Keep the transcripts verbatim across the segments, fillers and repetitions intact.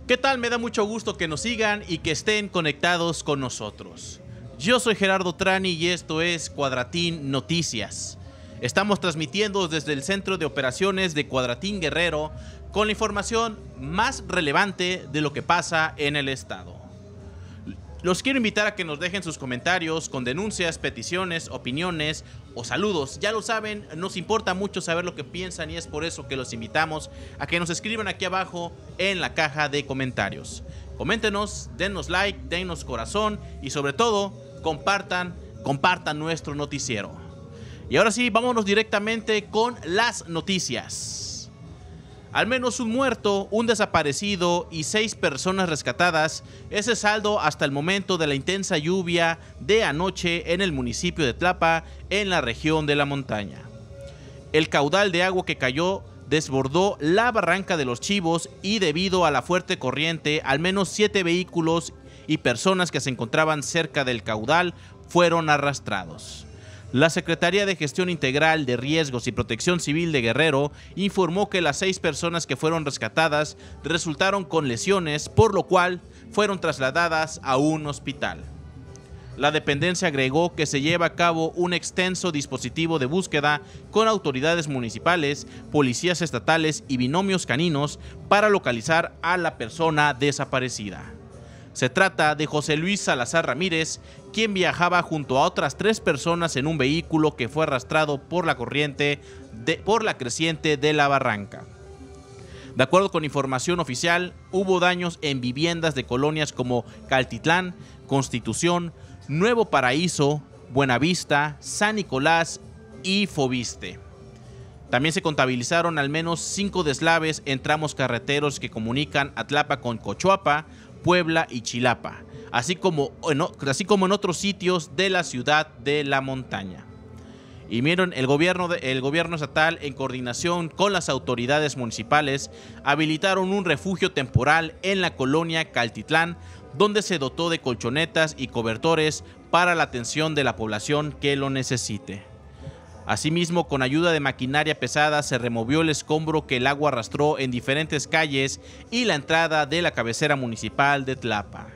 ¿Qué tal? Me da mucho gusto que nos sigan y que estén conectados con nosotros. Yo soy Gerardo Trani y esto es Cuadratín Noticias. Estamos transmitiendo desde el Centro de Operaciones de Cuadratín Guerrero con la información más relevante de lo que pasa en el estado. Los quiero invitar a que nos dejen sus comentarios con denuncias, peticiones, opiniones o saludos. Ya lo saben, nos importa mucho saber lo que piensan y es por eso que los invitamos a que nos escriban aquí abajo en la caja de comentarios. Coméntenos, dennos like, dennos corazón y sobre todo, compartan, compartan nuestro noticiero. Y ahora sí, vámonos directamente con las noticias. Al menos un muerto, un desaparecido y seis personas rescatadas es el saldo hasta el momento de la intensa lluvia de anoche en el municipio de Tlapa, en la región de la montaña. El caudal de agua que cayó desbordó la barranca de los Chivos y debido a la fuerte corriente, al menos siete vehículos y personas que se encontraban cerca del caudal fueron arrastrados. La Secretaría de Gestión Integral de Riesgos y Protección Civil de Guerrero informó que las seis personas que fueron rescatadas resultaron con lesiones, por lo cual fueron trasladadas a un hospital. La dependencia agregó que se lleva a cabo un extenso dispositivo de búsqueda con autoridades municipales, policías estatales y binomios caninos para localizar a la persona desaparecida. Se trata de José Luis Salazar Ramírez, quien viajaba junto a otras tres personas en un vehículo que fue arrastrado por la corriente de, por la creciente de la barranca. De acuerdo con información oficial, hubo daños en viviendas de colonias como Caltitlán, Constitución, Nuevo Paraíso, Buenavista, San Nicolás y Fobiste. También se contabilizaron al menos cinco deslaves en tramos carreteros que comunican a Tlapa con Cochuapa, Puebla y Chilapa, así como, en, así como en otros sitios de la ciudad de la montaña. Y miren, el gobierno, de, el gobierno estatal, en coordinación con las autoridades municipales, habilitaron un refugio temporal en la colonia Caltitlán, donde se dotó de colchonetas y cobertores para la atención de la población que lo necesite. Asimismo, con ayuda de maquinaria pesada se removió el escombro que el agua arrastró en diferentes calles y la entrada de la cabecera municipal de Tlapa.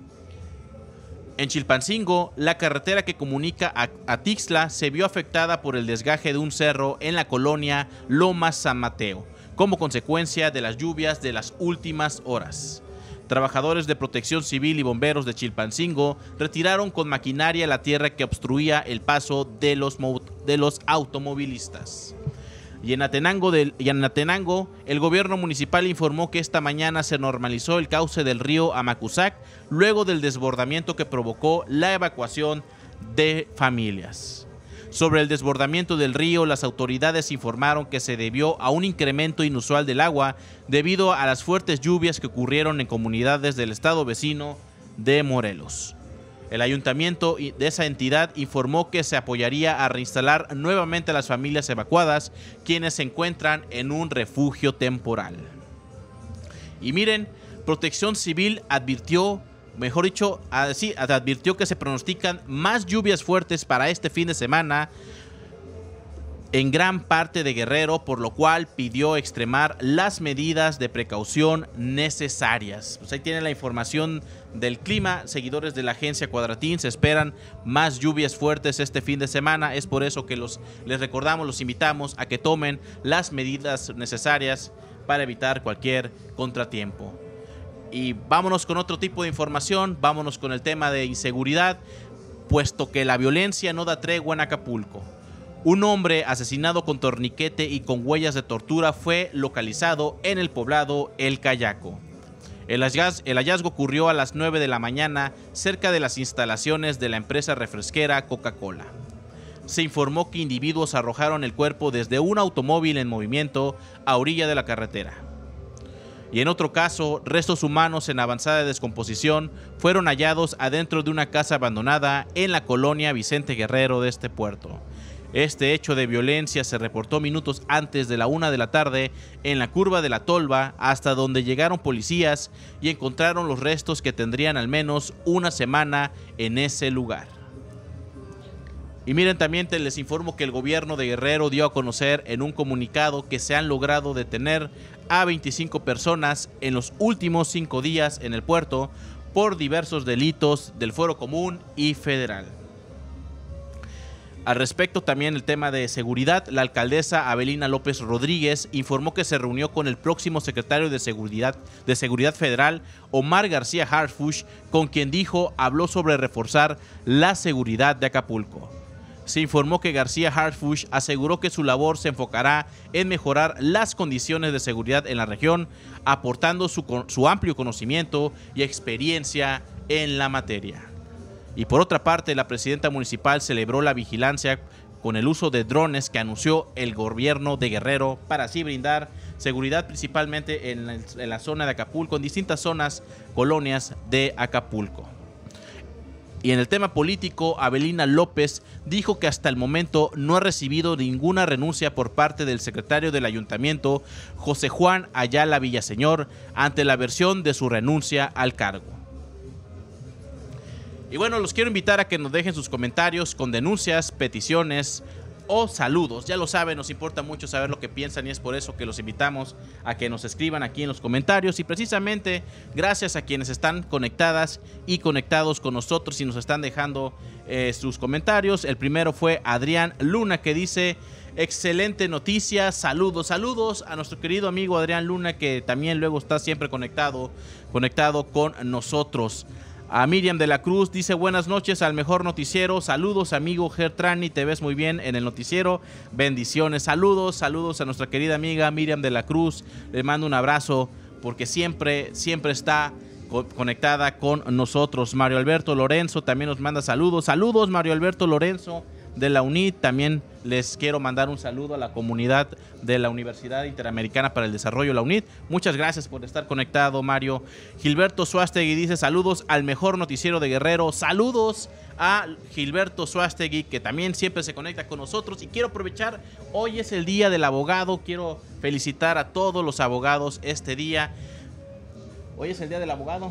En Chilpancingo, la carretera que comunica a, a Tixla se vio afectada por el desgaje de un cerro en la colonia Lomas San Mateo, como consecuencia de las lluvias de las últimas horas. Trabajadores de Protección Civil y bomberos de Chilpancingo retiraron con maquinaria la tierra que obstruía el paso de los, de los automovilistas. Y en, Atenango del, y en Atenango, el gobierno municipal informó que esta mañana se normalizó el cauce del río Amacuzac luego del desbordamiento que provocó la evacuación de familias. Sobre el desbordamiento del río, las autoridades informaron que se debió a un incremento inusual del agua debido a las fuertes lluvias que ocurrieron en comunidades del estado vecino de Morelos. El ayuntamiento de esa entidad informó que se apoyaría a reinstalar nuevamente a las familias evacuadas, quienes se encuentran en un refugio temporal. Y miren, Protección Civil advirtió Mejor dicho, así, advirtió que se pronostican más lluvias fuertes para este fin de semana en gran parte de Guerrero, por lo cual pidió extremar las medidas de precaución necesarias. Pues ahí tienen la información del clima. Seguidores de la agencia Cuadratín, se esperan más lluvias fuertes este fin de semana. Es por eso que los, les recordamos, los invitamos a que tomen las medidas necesarias para evitar cualquier contratiempo. Y vámonos con otro tipo de información, vámonos con el tema de inseguridad, puesto que la violencia no da tregua en Acapulco. Un hombre asesinado con torniquete y con huellas de tortura fue localizado en el poblado El Cayaco. El hallazgo, el hallazgo ocurrió a las nueve de la mañana cerca de las instalaciones de la empresa refresquera Coca-Cola. Se informó que individuos arrojaron el cuerpo desde un automóvil en movimiento a orilla de la carretera. Y en otro caso, restos humanos en avanzada descomposición fueron hallados adentro de una casa abandonada en la colonia Vicente Guerrero de este puerto. Este hecho de violencia se reportó minutos antes de la una de la tarde en la curva de la Tolva, hasta donde llegaron policías y encontraron los restos que tendrían al menos una semana en ese lugar. Y miren, también te les informo que el gobierno de Guerrero dio a conocer en un comunicado que se han logrado detener a veinticinco personas en los últimos cinco días en el puerto por diversos delitos del fuero común y federal. Al respecto, también el tema de seguridad, la alcaldesa Abelina López Rodríguez informó que se reunió con el próximo secretario de Seguridad, de Seguridad Federal, Omar García Harfuch, con quien dijo habló sobre reforzar la seguridad de Acapulco. Se informó que García Harfuch aseguró que su labor se enfocará en mejorar las condiciones de seguridad en la región, aportando su, su amplio conocimiento y experiencia en la materia. Y por otra parte, la presidenta municipal celebró la vigilancia con el uso de drones que anunció el gobierno de Guerrero para así brindar seguridad principalmente en la, en la zona de Acapulco, en distintas zonas, colonias de Acapulco. Y en el tema político, Abelina López dijo que hasta el momento no ha recibido ninguna renuncia por parte del secretario del ayuntamiento, José Juan Ayala Villaseñor, ante la versión de su renuncia al cargo. Y bueno, los quiero invitar a que nos dejen sus comentarios con denuncias, peticiones o saludos. Ya lo saben, nos importa mucho saber lo que piensan y es por eso que los invitamos a que nos escriban aquí en los comentarios. Y precisamente gracias a quienes están conectadas y conectados con nosotros y nos están dejando eh, sus comentarios. El primero fue Adrián Luna, que dice: excelente noticia, saludos, saludos a nuestro querido amigo Adrián Luna, que también luego está siempre conectado, conectado con nosotros. A Miriam de la Cruz dice: buenas noches al mejor noticiero, saludos amigo Gertrani, te ves muy bien en el noticiero, bendiciones, saludos, saludos a nuestra querida amiga Miriam de la Cruz, le mando un abrazo porque siempre, siempre está co conectada con nosotros. Mario Alberto Lorenzo también nos manda saludos, saludos Mario Alberto Lorenzo de la U N I D, también les quiero mandar un saludo a la comunidad de la Universidad Interamericana para el Desarrollo, la U N I D. Muchas gracias por estar conectado, Mario. Gilberto Suástegui dice: saludos al mejor noticiero de Guerrero. Saludos a Gilberto Suástegui, que también siempre se conecta con nosotros. Y quiero aprovechar, hoy es el día del abogado, quiero felicitar a todos los abogados este día. Hoy es el día del abogado.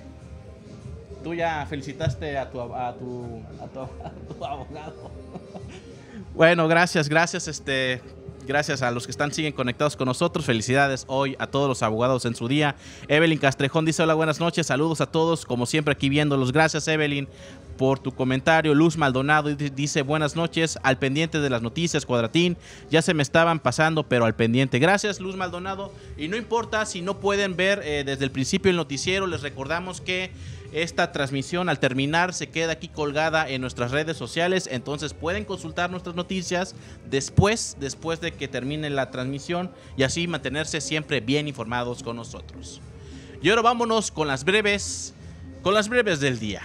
Tú ya felicitaste a tu, a tu, a tu, a tu abogado. Bueno, gracias, gracias, este, gracias a los que están, siguen conectados con nosotros. Felicidades hoy a todos los abogados en su día. Evelyn Castrejón dice: hola, buenas noches, saludos a todos, como siempre aquí viéndolos. Gracias, Evelyn, por tu comentario. Luz Maldonado dice: buenas noches, al pendiente de las noticias, Cuadratín, ya se me estaban pasando, pero al pendiente. Gracias, Luz Maldonado, y no importa si no pueden ver eh, desde el principio el noticiero, les recordamos que esta transmisión al terminar se queda aquí colgada en nuestras redes sociales, entonces pueden consultar nuestras noticias después, después de que termine la transmisión y así mantenerse siempre bien informados con nosotros. Y ahora vámonos con las breves, con las breves del día.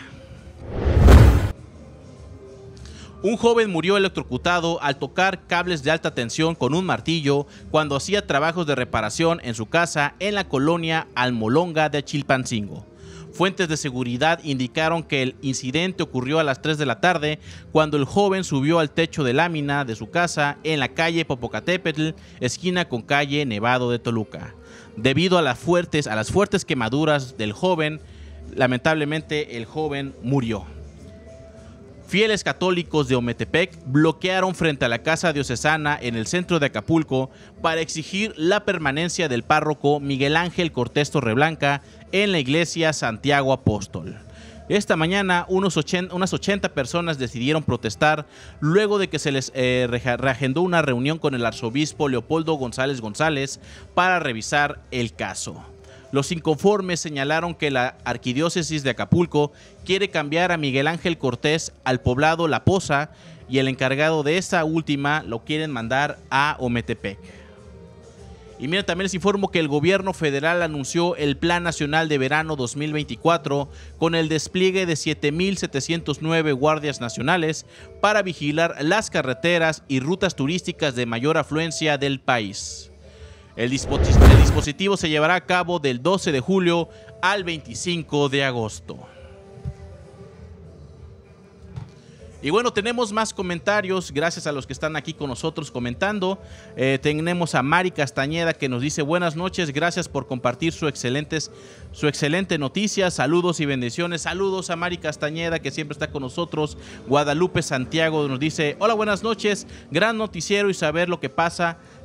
Un joven murió electrocutado al tocar cables de alta tensión con un martillo cuando hacía trabajos de reparación en su casa en la colonia Almolonga de Chilpancingo. Fuentes de seguridad indicaron que el incidente ocurrió a las tres de la tarde cuando el joven subió al techo de lámina de su casa en la calle Popocatépetl, esquina con calle Nevado de Toluca. Debido a las fuertes, a las fuertes quemaduras del joven, lamentablemente el joven murió. Fieles católicos de Ometepec bloquearon frente a la casa diocesana en el centro de Acapulco para exigir la permanencia del párroco Miguel Ángel Cortés Torreblanca en la iglesia Santiago Apóstol. Esta mañana unos ochenta, unas ochenta personas decidieron protestar luego de que se les eh, reagendó una reunión con el arzobispo Leopoldo González González para revisar el caso. Los inconformes señalaron que la arquidiócesis de Acapulco quiere cambiar a Miguel Ángel Cortés al poblado La Poza y el encargado de esa última lo quieren mandar a Ometepec. Y miren, también les informo que el gobierno federal anunció el Plan Nacional de Verano dos mil veinticuatro con el despliegue de siete mil setecientos nueve guardias nacionales para vigilar las carreteras y rutas turísticas de mayor afluencia del país. El dispositivo, el dispositivo se llevará a cabo del doce de julio al veinticinco de agosto. Y bueno, tenemos más comentarios, gracias a los que están aquí con nosotros comentando. Eh, tenemos a Mari Castañeda que nos dice: buenas noches, gracias por compartir su, excelentes, su excelente noticia, saludos y bendiciones. Saludos a Mari Castañeda, que siempre está con nosotros. Guadalupe Santiago nos dice: hola, buenas noches, gran noticiero y saber lo que pasa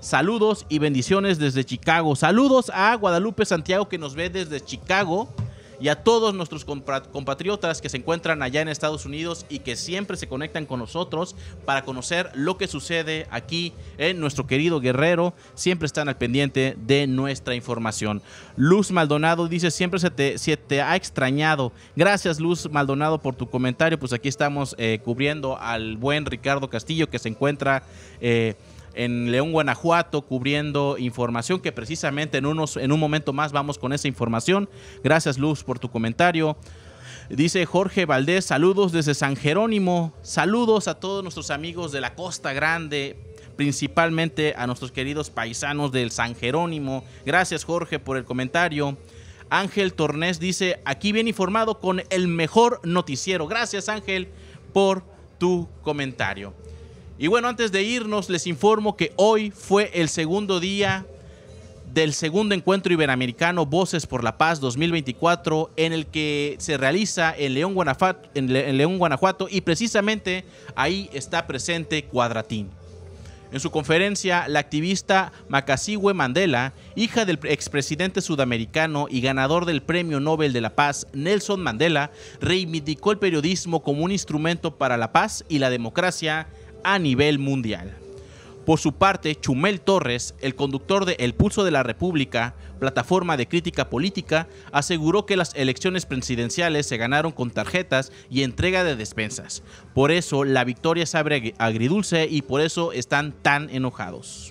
saludos y bendiciones desde Chicago. Saludos a Guadalupe Santiago, que nos ve desde Chicago, y a todos nuestros compatriotas que se encuentran allá en Estados Unidos y que siempre se conectan con nosotros para conocer lo que sucede aquí en nuestro querido Guerrero. Siempre están al pendiente de nuestra información. Luz Maldonado dice: siempre se te, se te ha extrañado. Gracias, Luz Maldonado, por tu comentario. Pues aquí estamos eh, cubriendo al buen Ricardo Castillo, que se encuentra eh, en León, Guanajuato, cubriendo información que precisamente en, unos, en un momento más vamos con esa información. Gracias, Luz, por tu comentario. Dice Jorge Valdés: saludos desde San Jerónimo. Saludos a todos nuestros amigos de la Costa Grande, principalmente a nuestros queridos paisanos del San Jerónimo. Gracias, Jorge, por el comentario. Ángel Tornés dice: aquí bien informado con el mejor noticiero. Gracias, Ángel, por tu comentario. Y bueno, antes de irnos, les informo que hoy fue el segundo día del segundo encuentro iberoamericano Voces por la Paz dos mil veinticuatro, en el que se realiza en León, Guanajuato, en Le- en León, Guanajuato, y precisamente ahí está presente Cuadratín. En su conferencia, la activista Makassiwe Mandela, hija del expresidente sudamericano y ganador del Premio Nobel de la Paz, Nelson Mandela, reivindicó el periodismo como un instrumento para la paz y la democracia a nivel mundial. Por su parte, Chumel Torres, el conductor de El Pulso de la República, plataforma de crítica política, aseguró que las elecciones presidenciales se ganaron con tarjetas y entrega de despensas. Por eso la victoria sabe agridulce y por eso están tan enojados.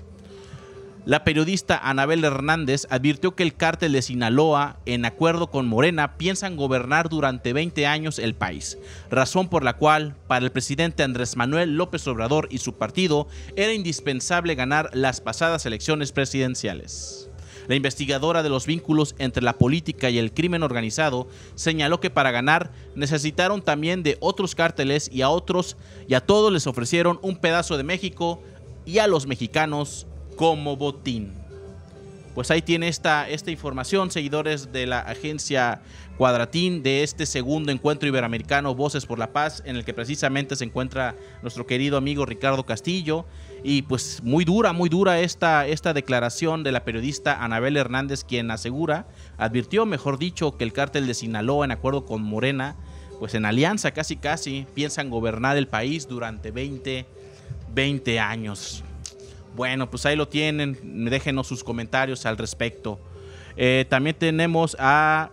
La periodista Anabel Hernández advirtió que el cártel de Sinaloa, en acuerdo con Morena, piensan gobernar durante veinte años el país, razón por la cual, para el presidente Andrés Manuel López Obrador y su partido, era indispensable ganar las pasadas elecciones presidenciales. La investigadora de los vínculos entre la política y el crimen organizado señaló que para ganar necesitaron también de otros cárteles y a otros y a todos les ofrecieron un pedazo de México y a los mexicanos como botín. Pues ahí tiene esta, esta información, seguidores de la agencia Cuadratín, de este segundo encuentro iberoamericano Voces por la Paz, en el que precisamente se encuentra nuestro querido amigo Ricardo Castillo. Y pues muy dura, muy dura esta, esta declaración de la periodista Anabel Hernández, quien asegura, advirtió, mejor dicho, que el cártel de Sinaloa, en acuerdo con Morena, pues en alianza casi casi, piensan gobernar el país durante veinte, veinte años. Bueno, pues ahí lo tienen, déjenos sus comentarios al respecto. Eh, también tenemos a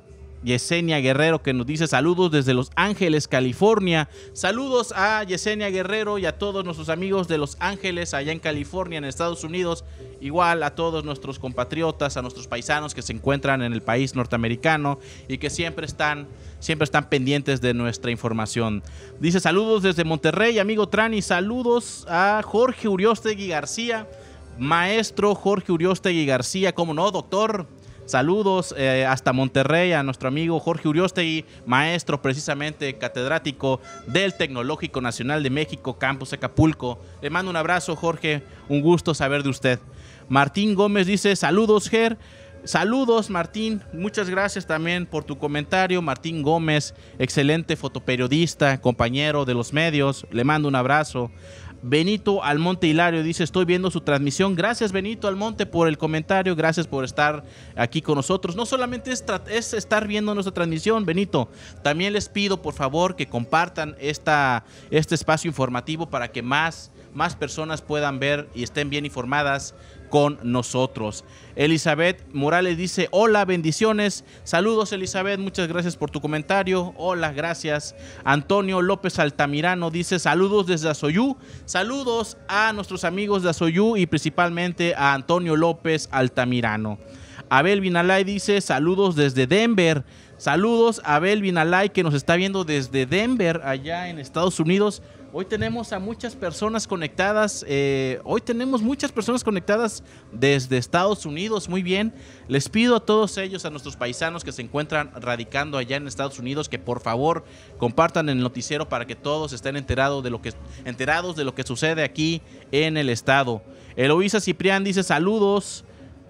Yesenia Guerrero, que nos dice: saludos desde Los Ángeles, California. Saludos a Yesenia Guerrero y a todos nuestros amigos de Los Ángeles, allá en California, en Estados Unidos. Igual a todos nuestros compatriotas, a nuestros paisanos que se encuentran en el país norteamericano y que siempre están, siempre están pendientes de nuestra información. Dice: saludos desde Monterrey, amigo Trani. Saludos a Jorge Uriostegui García, maestro Jorge Uriostegui García, ¿cómo no, doctor? Saludos eh, hasta Monterrey a nuestro amigo Jorge Uriostegui, maestro precisamente catedrático del Tecnológico Nacional de México, Campus Acapulco. Le mando un abrazo, Jorge, un gusto saber de usted. Martín Gómez dice: saludos, Ger. Saludos, Martín, muchas gracias también por tu comentario. Martín Gómez, excelente fotoperiodista, compañero de los medios, le mando un abrazo. Benito Almonte Hilario dice: estoy viendo su transmisión. Gracias, Benito Almonte, por el comentario, gracias por estar aquí con nosotros. No solamente es, es estar viendo nuestra transmisión, Benito, también les pido por favor que compartan esta, este espacio informativo para que más, más personas puedan ver y estén bien informadas con nosotros. Elizabeth Morales dice: hola, bendiciones. Saludos, Elizabeth, muchas gracias por tu comentario. Hola, gracias. Antonio López Altamirano dice: saludos desde Azoyú. Saludos a nuestros amigos de Azoyú y principalmente a Antonio López Altamirano. Abel Vinalay dice: saludos desde Denver. Saludos a Abel Vinalay, que nos está viendo desde Denver, allá en Estados Unidos. Hoy tenemos a muchas personas conectadas, eh, hoy tenemos muchas personas conectadas desde Estados Unidos, muy bien. Les pido a todos ellos, a nuestros paisanos que se encuentran radicando allá en Estados Unidos, que por favor compartan el noticiero para que todos estén enterados de lo que, enterados de lo que sucede aquí en el estado. Eloísa Ciprián dice: saludos.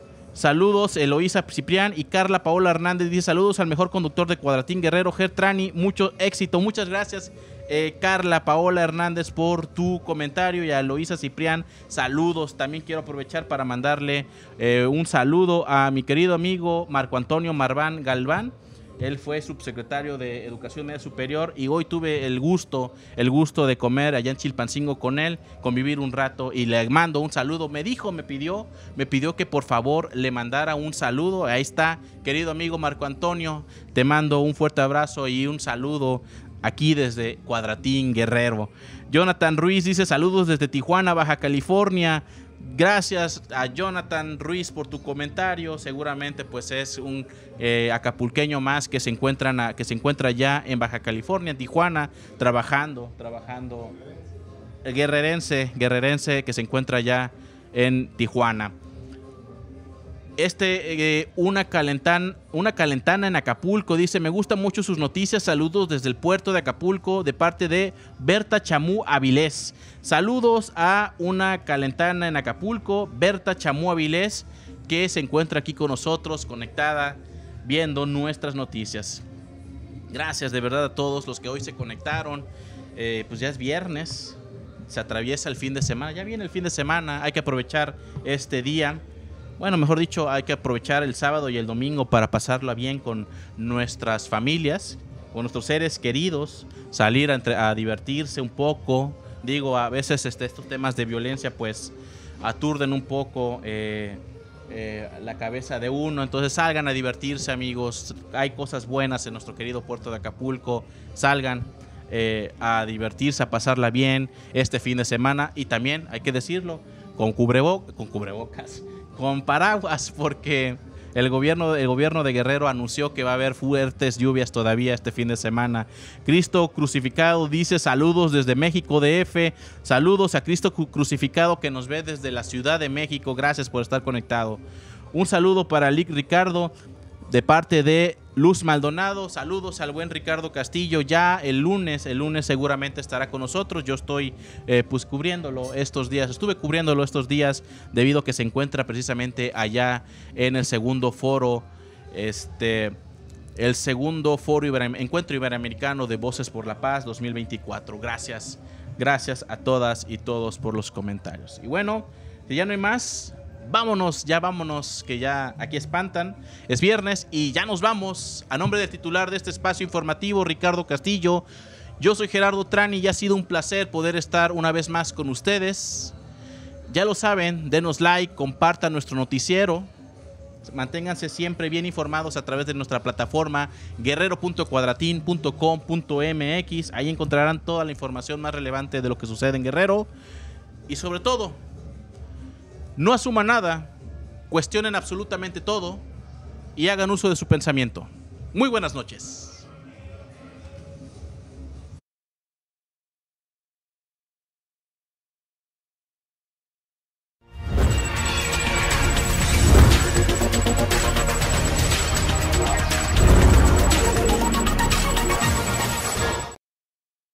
Saludos, Eloísa Ciprián. Y Carla Paola Hernández dice: saludos al mejor conductor de Cuadratín, Guerrero, Ger Trani, mucho éxito. Muchas gracias, eh, Carla Paola Hernández por tu comentario, y a Loisa Ciprián, saludos. También quiero aprovechar para mandarle eh, un saludo a mi querido amigo Marco Antonio Marván Galván. Él fue subsecretario de Educación Media Superior y hoy tuve el gusto, el gusto de comer allá en Chilpancingo con él, convivir un rato, y le mando un saludo. Me dijo, me pidió, me pidió que por favor le mandara un saludo. Ahí está, querido amigo Marco Antonio, te mando un fuerte abrazo y un saludo aquí desde Cuadratín, Guerrero. Jonathan Ruiz dice saludos desde Tijuana, Baja California. Gracias a Jonathan Ruiz por tu comentario. Seguramente pues es un eh, acapulqueño más que se encuentran a, que se encuentra ya en Baja California, en Tijuana, trabajando, trabajando. El guerrerense, guerrerense que se encuentra ya en Tijuana. Este, eh, una, calentan, una calentana en Acapulco, dice, me gustan mucho sus noticias, saludos desde el puerto de Acapulco, de parte de Berta Chamú Avilés. Saludos a una calentana en Acapulco, Berta Chamú Avilés, que se encuentra aquí con nosotros, conectada, viendo nuestras noticias. Gracias de verdad a todos los que hoy se conectaron. Eh, pues ya es viernes, se atraviesa el fin de semana, ya viene el fin de semana, hay que aprovechar este día. Bueno, mejor dicho, hay que aprovechar el sábado y el domingo para pasarlo bien con nuestras familias, con nuestros seres queridos, salir a, entre, a divertirse un poco. Digo, a veces este, estos temas de violencia pues aturden un poco eh, eh, la cabeza de uno. Entonces salgan a divertirse, amigos. Hay cosas buenas en nuestro querido puerto de Acapulco. Salgan eh, a divertirse, a pasarla bien este fin de semana. Y también, hay que decirlo, con, cubrebo con cubrebocas. Con paraguas, porque el gobierno, el gobierno de Guerrero anunció que va a haber fuertes lluvias todavía este fin de semana. Cristo Crucificado dice saludos desde México D F. Saludos a Cristo Crucificado que nos ve desde la Ciudad de México. Gracias por estar conectado. Un saludo para Lick Ricardo de parte de Luz Maldonado. Saludos al buen Ricardo Castillo. Ya el lunes, el lunes seguramente estará con nosotros. Yo estoy eh, pues cubriéndolo estos días. Estuve cubriéndolo estos días debido a que se encuentra precisamente allá en el segundo foro, este, el segundo foro Ibero, Encuentro Iberoamericano de Voces por la Paz dos mil veinticuatro. Gracias, gracias a todas y todos por los comentarios. Y bueno, si ya no hay más, vámonos, ya vámonos, que ya aquí espantan. Es viernes y ya nos vamos. A nombre del titular de este espacio informativo, Ricardo Castillo, yo soy Gerardo Trani y ha sido un placer poder estar una vez más con ustedes. Ya lo saben, denos like, compartan nuestro noticiero. Manténganse siempre bien informados a través de nuestra plataforma guerrero punto cuadratin punto com punto m x. Ahí encontrarán toda la información más relevante de lo que sucede en Guerrero. Y sobre todo, no asuman nada, cuestionen absolutamente todo y hagan uso de su pensamiento. Muy buenas noches.